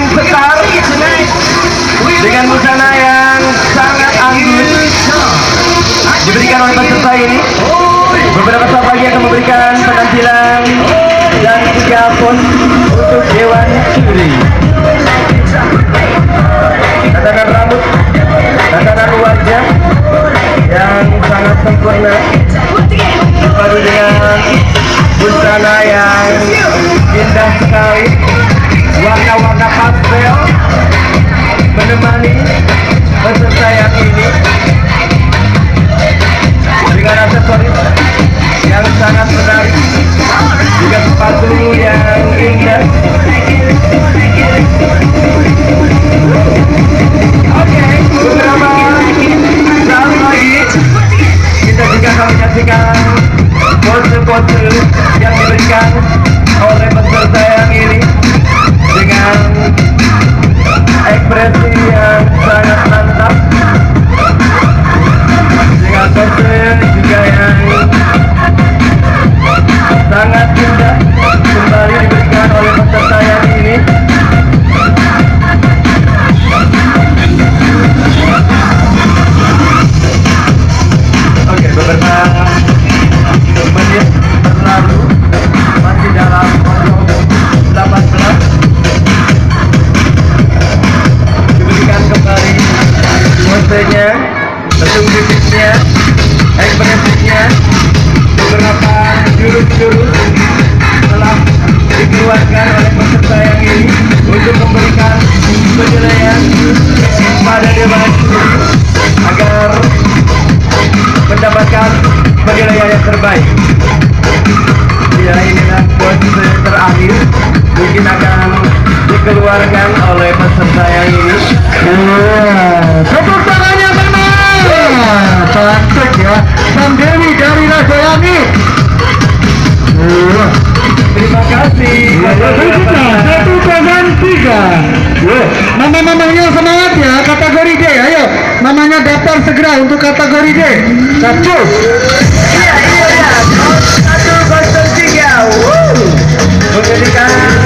tim Sekar dengan busana yang sangat anggun diberikan oleh peserta ini. Beberapa saat lagi akan memberikan penampilan dan juga pos untuk Dewan Juri. Tatanan rambut, tatanan wajah yang sangat sempurna dipadu dengan busana yang indah sekali, warna-warna pastel menemani peserta yang ini dengan aksesoris yang sangat menarik, juga sepatu yang indah. Oke, beberapa saat lagi kita juga akan menyaksikan pose-pose yang diberikan oleh peserta yang ini dengan ekspresi yang sangat mantap, dengan pose juga yang sangat indah kembali diberikan oleh peserta yang ini. Oke, beberapa menit berlalu, masih dalam 18 diberikan kembali posenya, bentuk fisiknya, ekspresinya. Beberapa jurus-jurus telah dikeluarkan oleh peserta yang ini untuk memberikan penilaian pada dewan juri agar mendapatkan penilaian yang terbaik. Ya, inilah pose terakhir mungkin akan dikeluarkan oleh peserta yang ini. Tepuk tangannya teman, cantik ya, Sang Dewi dari Rajayani. Terima kasih. Satu dengan 3. Mama-mamanya semangat ya, kategori D. Ayo, mamanya daftar segera untuk kategori D. Satu. Iya. 103. Menjadikan